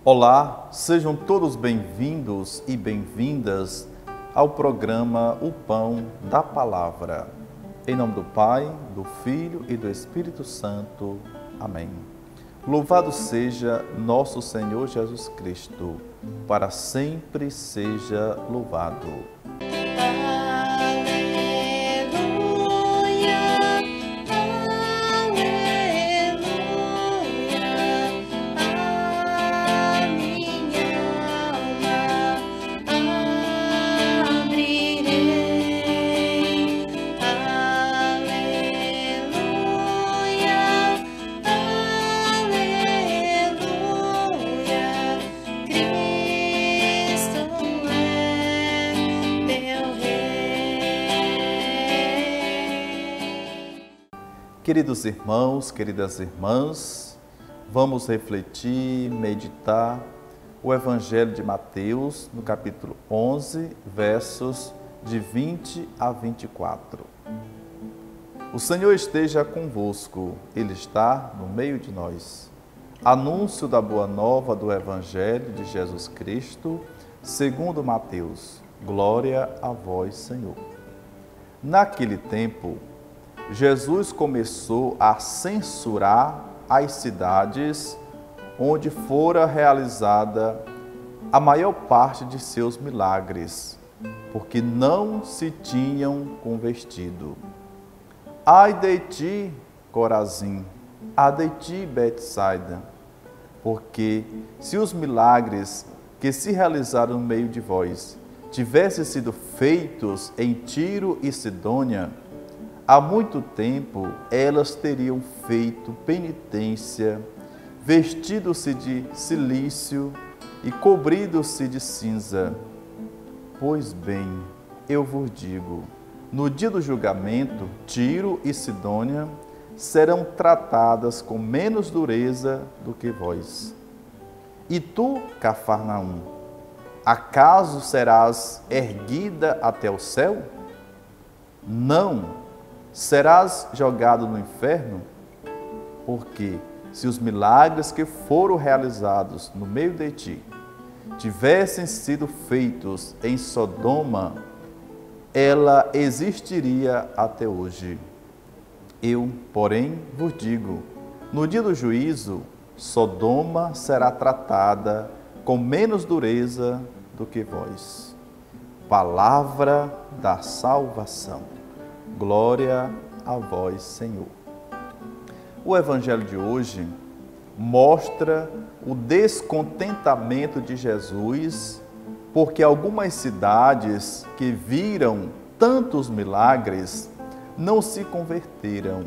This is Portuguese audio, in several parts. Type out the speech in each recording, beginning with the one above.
Olá, sejam todos bem-vindos e bem-vindas ao programa O Pão da Palavra. Em nome do Pai, do Filho e do Espírito Santo. Amém. Louvado seja nosso Senhor Jesus Cristo, para sempre seja louvado. Queridos irmãos, queridas irmãs, vamos refletir, meditar o Evangelho de Mateus, no capítulo 11, versos de 20 a 24. O Senhor esteja convosco, Ele está no meio de nós. Anúncio da boa nova do Evangelho de Jesus Cristo, segundo Mateus. Glória a vós, Senhor. Naquele tempo, Jesus começou a censurar as cidades onde fora realizada a maior parte de seus milagres, porque não se tinham convertido. Ai de ti, Corazim, ai de ti, Betsaida, porque se os milagres que se realizaram no meio de vós tivessem sido feitos em Tiro e Sidônia, há muito tempo elas teriam feito penitência, vestido-se de cilício e cobrido-se de cinza. Pois bem, eu vos digo, no dia do julgamento, Tiro e Sidônia serão tratadas com menos dureza do que vós. E tu, Cafarnaum, acaso serás erguida até o céu? Não, serás jogado no inferno? Porque se os milagres que foram realizados no meio de ti tivessem sido feitos em Sodoma, ela existiria até hoje. Eu, porém, vos digo, no dia do juízo, Sodoma será tratada com menos dureza do que vós. Palavra da salvação. Glória a vós, Senhor. O Evangelho de hoje mostra o descontentamento de Jesus, porque algumas cidades que viram tantos milagres não se converteram.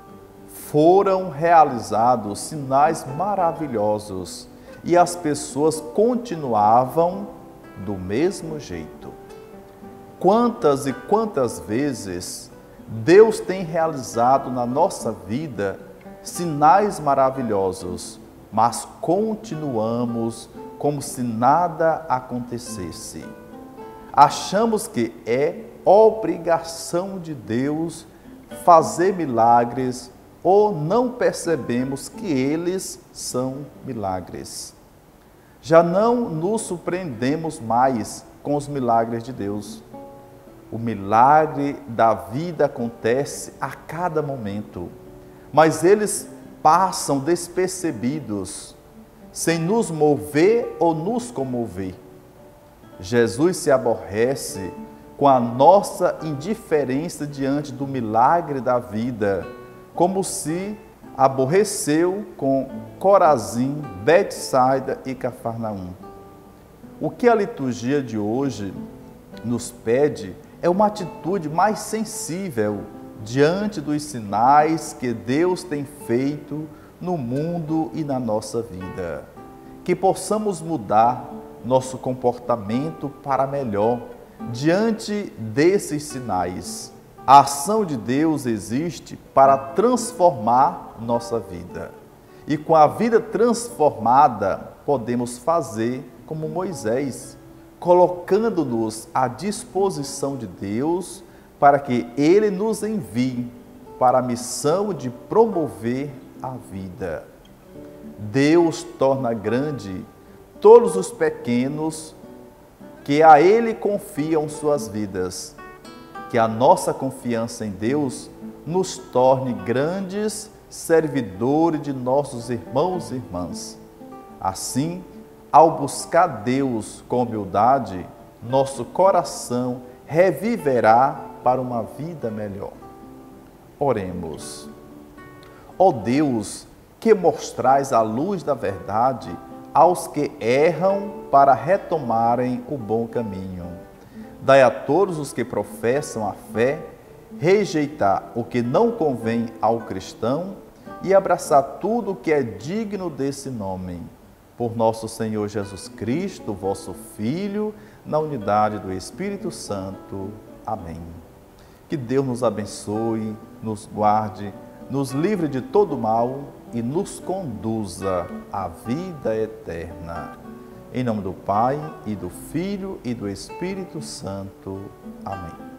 Foram realizados sinais maravilhosos e as pessoas continuavam do mesmo jeito. Quantas e quantas vezes Deus tem realizado na nossa vida sinais maravilhosos, mas continuamos como se nada acontecesse. Achamos que é obrigação de Deus fazer milagres ou não percebemos que eles são milagres. Já não nos surpreendemos mais com os milagres de Deus. O milagre da vida acontece a cada momento, mas eles passam despercebidos, sem nos mover ou nos comover. Jesus se aborrece com a nossa indiferença diante do milagre da vida, como se aborreceu com Corazim, Betsaida e Cafarnaum. O que a liturgia de hoje nos pede é uma atitude mais sensível diante dos sinais que Deus tem feito no mundo e na nossa vida. Que possamos mudar nosso comportamento para melhor diante desses sinais. A ação de Deus existe para transformar nossa vida. E com a vida transformada, podemos fazer como Moisés, colocando-nos à disposição de Deus para que Ele nos envie para a missão de promover a vida. Deus torna grande todos os pequenos que a Ele confiam suas vidas. Que a nossa confiança em Deus nos torne grandes servidores de nossos irmãos e irmãs. Assim, ao buscar Deus com humildade, nosso coração reviverá para uma vida melhor. Oremos. Ó Deus, que mostrais a luz da verdade aos que erram para retomarem o bom caminho. Dai a todos os que professam a fé rejeitar o que não convém ao cristão e abraçar tudo o que é digno desse nome. Por nosso Senhor Jesus Cristo, vosso Filho, na unidade do Espírito Santo. Amém. Que Deus nos abençoe, nos guarde, nos livre de todo mal e nos conduza à vida eterna. Em nome do Pai, e do Filho, e do Espírito Santo. Amém.